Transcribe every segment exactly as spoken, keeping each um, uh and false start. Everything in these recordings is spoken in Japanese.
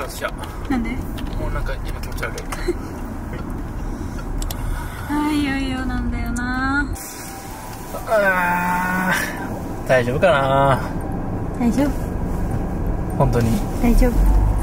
よっしゃ。 なんで？ もうなんか今気持ち悪い。 ああ、いよいよなんだよな。 あー、大丈夫かな。 大丈夫。 本当に。 大丈夫。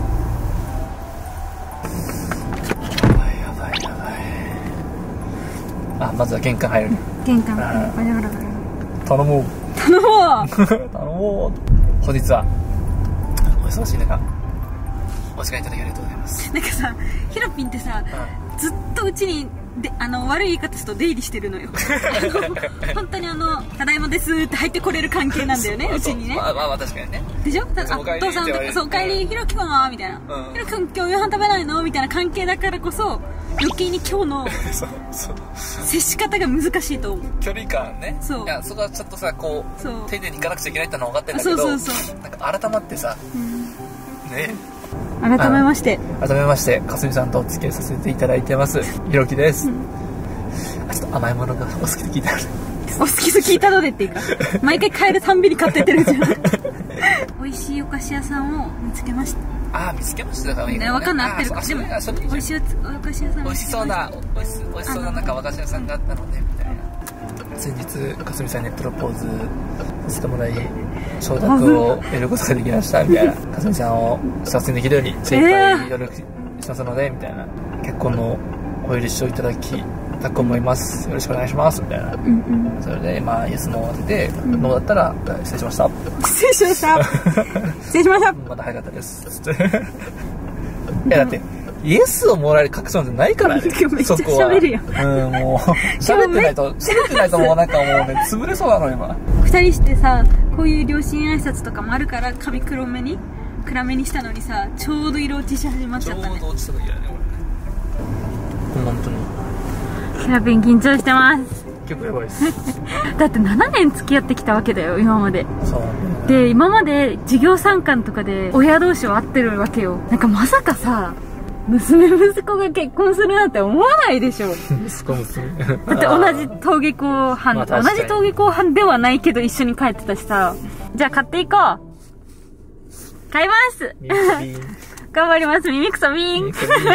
やばいやばいやばい。あ、まずは玄関入る。 玄関。バラバラバラ。 頼もう。 頼もう。 頼もう。本日はお忙しい中お時間いただきありがとうございます。 なんかさ、ヒロピンってさ、うん、ずっとうちにであの悪い言い方すると出入りしてるのよ。本当にあの「ただいまです」って入ってこれる関係なんだよね、うちにね。まあまあ確かにね。でしょ。ただお父さんとか「そうおかえりひろきくんは」みたいな「ひろきくん今日夕飯食べないの?」みたいな関係だからこそ余計に今日の接し方が難しいと思う。距離感ね。そう。いやそこはちょっとさこう丁寧にいかなくちゃいけないってのは分かってるんだけど、そうそうそう。なんか改まってさ、ね。改めまして改めましてかすみさんとお付き合いさせていただいてますひろきです。うん、ちょっと甘いものがお好きで聞いたのでお好きで聞いたのでっていうか毎回帰るたんびに買ってってるじゃん。美味しいお菓子屋さんを見つけました。ああ見つけましたかね。分かんない合ってるかでも美味しいお菓子屋さん美味しそうな美味しそうななんか和菓子屋さんがあったのでみたいな。先日かすみさんにプロポーズさせてもらい承諾を得ることができましたみたいな。かすみさんを幸せにできるように精一杯協力しますのでみたいな。結婚のお許しをいただきたく思います、よろしくお願いしますみたいな。うん、うん、それでまあイエスノーを当てて、うん、ノーだったら失礼しました失礼しました失礼しましたまだ早かったですいやだってイエスをもらえる確証なんてないからね。めっちゃ喋るよ。うん、もう喋ってないと喋ってないともうなんかもうね潰れそうなの今。二人してさこういう両親挨拶とかもあるから髪黒めに暗めにしたのにさちょうど色落ちし始まっちゃったね。ちょうど落ちた時だね俺。本当に。ヒロピン緊張してます。結構やばいです。だってななねん付き合ってきたわけだよ今まで。そう。で今まで授業参観とかで親同士は会ってるわけよ。なんかまさかさ。娘息子が結婚するなんて思わないでしょ。息子娘だって同じ登下校班、まあ、同じ登下校班ではないけど一緒に帰ってたしさ。じゃあ買っていこう。買います頑張ります。耳くそビーン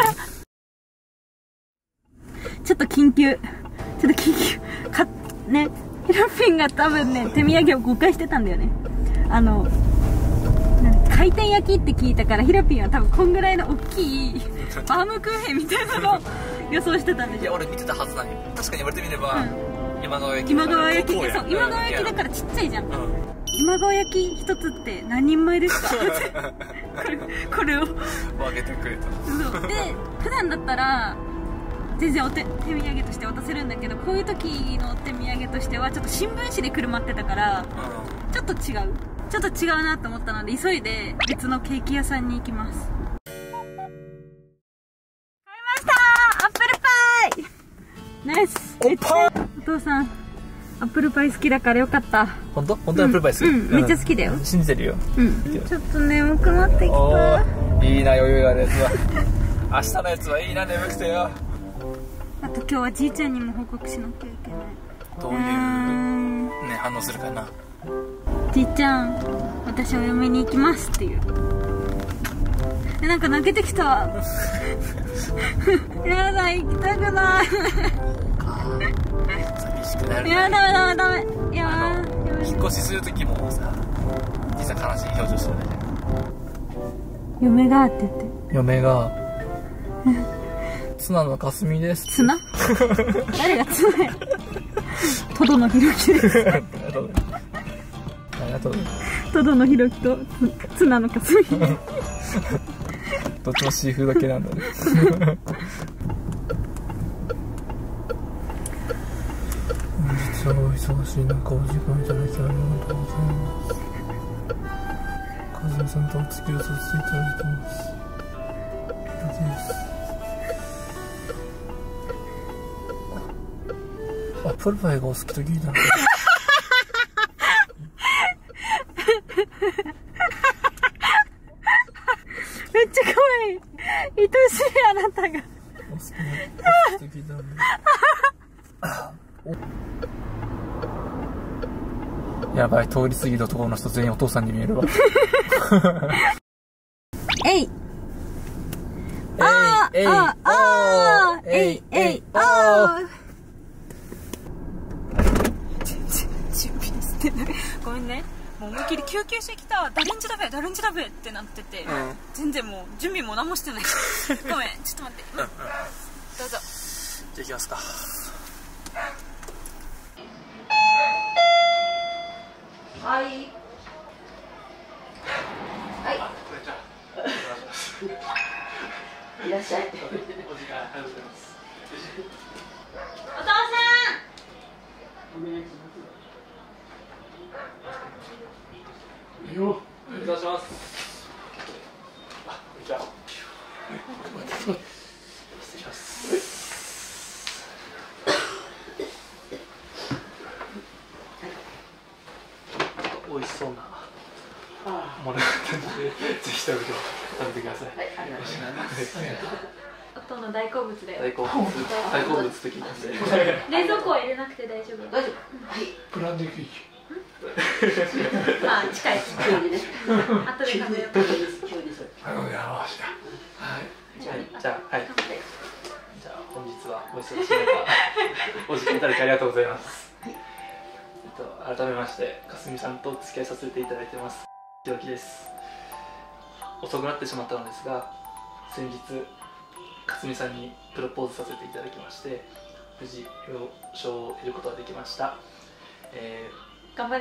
ちょっと緊急ちょっと緊急かねヒロピンが多分ね手土産を誤解してたんだよね。あの回転焼きって聞いたからヒロピンは多分こんぐらいの大きいバームクーヘンみたいなのを予想してたんでしょ。いや俺見てたはずなんよ。確かに言われてみれば、うん、今川焼き今川焼きそう今川焼きだからちっちゃいじゃん、うん、今川焼き一つって何人前ですかこれこれを分けてくれた。そうで普段だったら全然お手手土産として渡せるんだけどこういう時の手土産としてはちょっと新聞紙でくるまってたから、うん、ちょっと違うちょっと違うなと思ったので急いで別のケーキ屋さんに行きます。買いましたアップルパイナイス。お父さんアップルパイ好きだからよかった。本当？本当にアップルパイ好き？うん、うん、めっちゃ好きだよ。信じてるよ。うん。ちょっと眠くなってきた。いいな余裕があるやつは明日のやつはいいな眠くてよ。あと今日はじいちゃんにも報告しなきゃいけない。どういうね反応するかな。じいちゃん私お嫁に行きますっていうえなんか泣けてきたやだ行きたくない寂しくなる。いやダメダメダメいや引っ越しする時もさ実は悲しい表情してるね。嫁がって言って嫁がツナのかすみです。ツナ誰がツナやトドのひろきですトドのひろきとツナのかすみどっちもシーフード系なんだね実はお忙しい中お時間いただきありがとうございます。かずみさんとお付き合いさせていただいてます。アップルパイがお好きと聞いたのめっちゃ可愛い愛しいあなたがお好きなお好きと聞いたのやばい通り過ぎたところの人全員お父さんに見えるわえいあーあーあーえいえいおー。全然準備してない。ごめんね。もう思いっきり救急車来た、ダレンジだべダレンジだべってなってて、うん、全然もう準備も何もしてない。ごめん、ちょっと待って、うんうん、どうぞ。 じゃあ行きますか。 はいはい。いらっしゃい。お時間ありがとうございます。お父さん。お願いします。いいよ。お願いします。あ、こんにちは。失礼します。美味しそうなものがあったので、ぜひ食べて食べてください。はい、ありがとうございます。夫の大好物だよ。大好物、大好物的なんで。冷蔵庫は入れなくて大丈夫。大丈夫。はい。ブランデーケーキ。まあ近い。急にね。後で食べよう。急にそれ。ありがとうございました。はい。じゃあ、じゃあ、はい。じゃあ、本日はお忙しい中、お時間いただきありがとうございます。えっと、改めまして、かすみさんとお付き合いさせていただいてます。ひろきです。遅くなってしまったのですが、先日、かすみさんにプロポーズさせていただきまして、無事、了承を得ることができました。えー、頑張れ。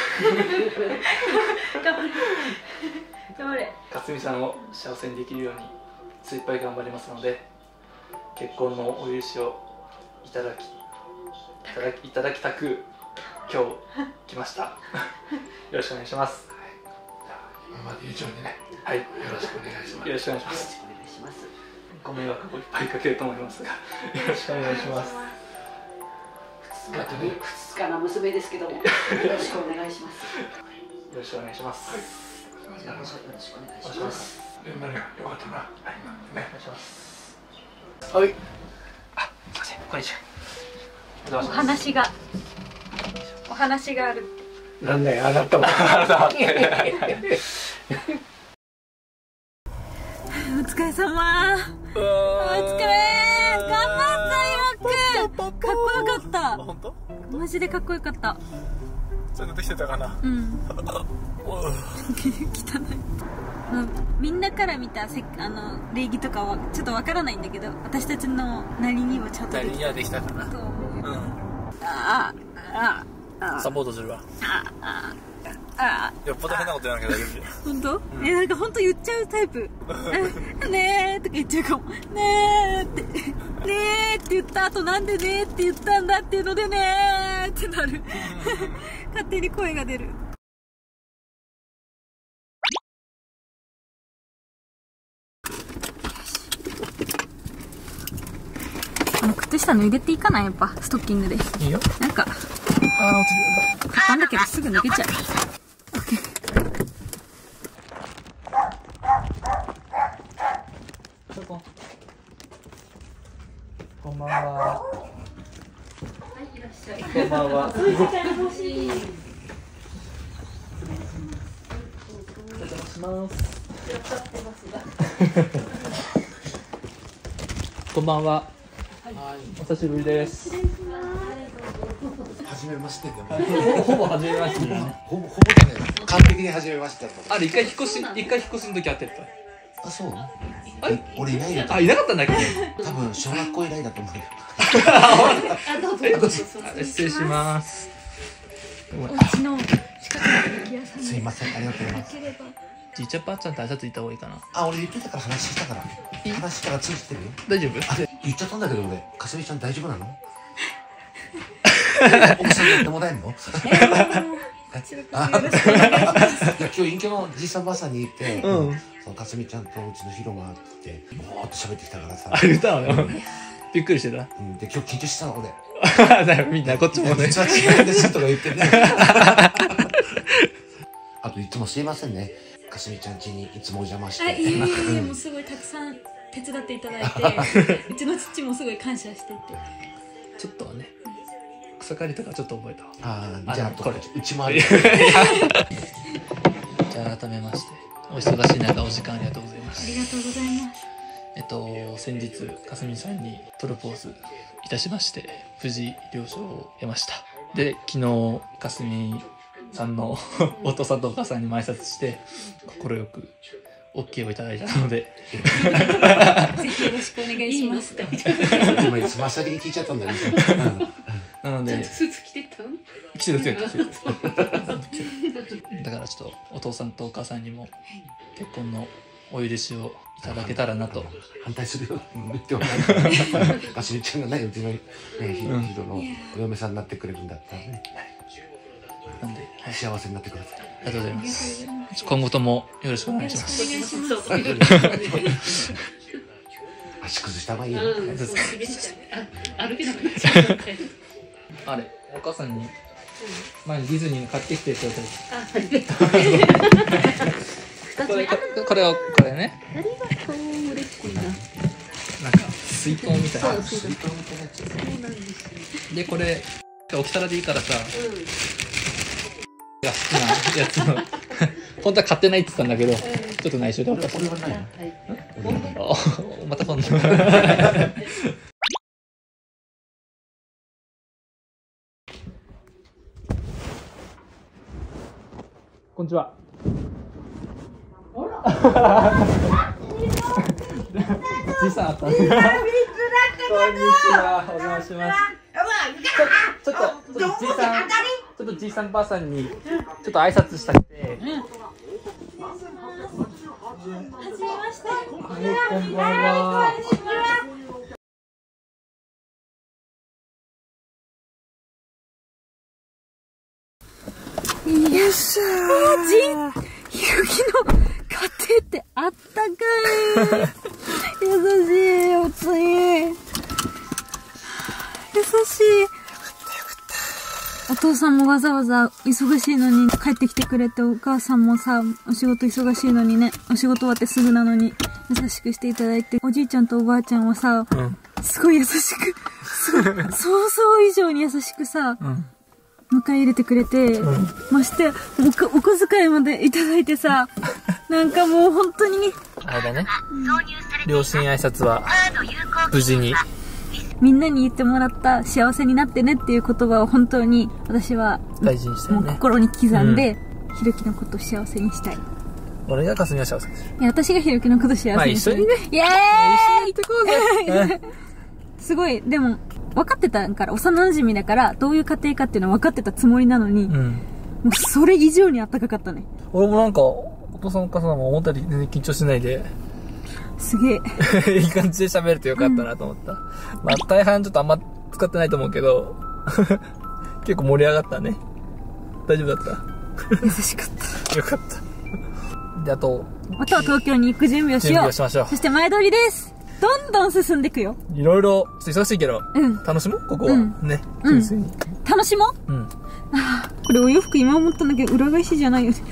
頑張れ。頑張れ。かすみさんを幸せにできるように、精一杯頑張りますので、結婚のお許しをいただき、いただき、いただきたく、今日来ました。よろしくお願いします。今まで以上にね、はい、よろしくお願いします。よろしくお願いします。ご迷惑をいっぱいかけると思いますが、よろしくお願いします。ふつかの娘ですけども、よろしくお願いします。よろしくお願いします。よろしくお願いします。連絡が良かったな。はい、お願いします。はい。あ、すみません、こんにちは。お話が、お話がある。なんだよ、あなたも。お疲れ様。お疲れ。頑張ったよく。かっこよかった。本当？マジでかっこよかった。ちゃんとできてたかな。うん。汚い。みんなから見たせあの礼儀とかはちょっとわからないんだけど、私たちのなりにはちゃんとできた。なりにはできたかなと思うよ。うん。ああああ。サポートするわ。ああ。ああ、よっぽど変なこと言わなきゃ大丈夫。本当？うん、え、なんか本当言っちゃうタイプ。ねーとか言っちゃうかも。ねーって、ねーって言った後なんでねーって言ったんだっていうのでねーってなる。勝手に声が出る。あの靴下脱いでっていいかな、やっぱストッキングで。いいよ。なんか、ああ、落ちる。買ったんだけどすぐ脱げちゃう。こんばんは。はい、いらっしゃい。こんばんは。お邪魔します。こんばんは。お久しぶりです。初めましてでも。ほぼ初めまして。ほぼほぼじゃない。完璧に初めましてだと。あれ一回引っ越し一回引っ越しの時会ってた。あ、そう。俺いないよ。あ、いなかったんだっけ。多分小学校以来だと思うよ。あ、どうぞどうぞ。失礼します。お家の近くの焼き屋さん。すいません、ありがとうございます。じいちゃんばあちゃんって挨拶言った方がいいかな。あ、俺言ってたから話したから。話から通じてるよ。大丈夫？あ、言っちゃったんだけど俺、かすみちゃん大丈夫なの？奥さんにやってもらえんの？今日隠居のじいさんばあさんに行って、そのかすみちゃんとうちのヒロがってぼーっと喋ってきたからさ。あ、言ったの？びっくりしてた。うん、で今日緊張してたの俺。みんなこっちもね。実は違うんですとか言ってね。あといつもすいませんね。かすみちゃん家にいつもお邪魔して。あ、いいえ、もうすごいたくさん手伝っていただいて、うちの父もすごい感謝してて。ちょっとはね。草刈りとかちょっと覚えた。ああ、じゃあこれうちもある。じゃあ改めましてお忙しい中お時間ありがとうございます。ありがとうございます。 えっと先日かすみさんにプロポーズいたしまして、無事了承を得ました。で昨日かすみさんのお父さんとお母さんにも挨拶して快く OK をいただいたのでぜひよろしくお願いします。 今つま先に聞いちゃったんだね。 なのでスーツ着てたの？ 来てる来てる来てるだからちょっとお父さんとお母さんにも結婚のお許しをいただけたらなと。 反対するよって思う。かすみちゃんがね、うちのね、ひろのお嫁さんになってくれるんだったらね。 なんで幸せになってください。 ありがとうございます。今後ともよろしくお願いします。 足崩した方がいいよ。 歩けなくなっちゃう。 あれ、お母さんに前にディズニーの買ってきてって言われた。これこれをこれね。 ありがとう、嬉しいな。 なんか水筒みたいな。 水筒みたいなやつ。 そうなんですよ。 でこれ置き皿でいいからさ。が好きなやつの本当は買ってないって言ったんだけど、ちょっと内緒で渡した。 これはないの？ あ、また今度。こんにちは。じいさんあった。こんにちは。お邪魔します。ちょっと、ちょっと、ちょっとじいさん、ちょっとじいさんばあさんに、ちょっと挨拶したくて。うん。はじめまして。こんばんは。 よっしゃー。じん、ひろきの家庭ってあったかい。優しい、おつい。優しい。お父さんもわざわざ忙しいのに帰ってきてくれて、お母さんもさ、お仕事忙しいのにね、お仕事終わってすぐなのに優しくしていただいて、おじいちゃんとおばあちゃんはさ、うん、すごい優しく、想像以上に優しくさ、うん、迎え入れてくれて、うん、ましておか、お小遣いまでいただいてさ、なんかもう本当に。 あれだね、両親挨拶は無事に。 みんなに言ってもらった幸せになってねっていう言葉を本当に私は大事にしたよね。 もう心に刻んで、うん、ひろきのことを幸せにしたい。 俺がかすみは幸せです。 いや、私がひろきのこと幸せにしたい。まあ一緒にね。イエーイ、一緒に行ってこうぜ。すごい、でも分かってたから、幼馴染だからどういう家庭かっていうのは分かってたつもりなのに、うん、もうそれ以上にあったかかったね。 俺もなんかお父さんお母さんも思ったより全然緊張しないで。 すげえいい感じで喋れてよかったなと思った、うん、まあ大半ちょっとあんま使ってないと思うけど結構盛り上がったね。大丈夫だった？ 優しかったよかったで、あとあとは東京に行く準備をしよう。準備をしましょう。そして前撮りです。どんどん進んでいくよ。 いろいろ忙しいけど、うん、楽しもうここは、うん、ね、純粋に、うん、 楽しもう、うん、あこれお洋服今思ったんだけど裏返しじゃないよね